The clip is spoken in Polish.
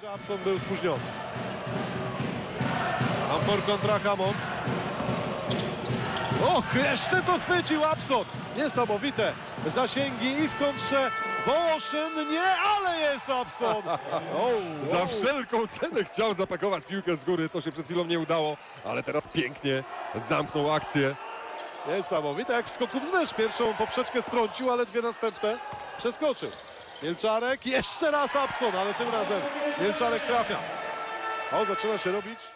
Abson był spóźniony. Amfor kontra Hammonds. Och, jeszcze to chwycił Abson. Niesamowite zasięgi i w kontrze Wołoszyn. Nie, ale jest Abson. Za wszelką cenę chciał zapakować piłkę z góry. To się przed chwilą nie udało, ale teraz pięknie zamknął akcję. Niesamowite, jak w skoku wzwyż. Pierwszą poprzeczkę strącił, ale dwie następne przeskoczył. Mielczarek, jeszcze raz Abson, ale tym razem Mielczarek trafia. O, zaczyna się robić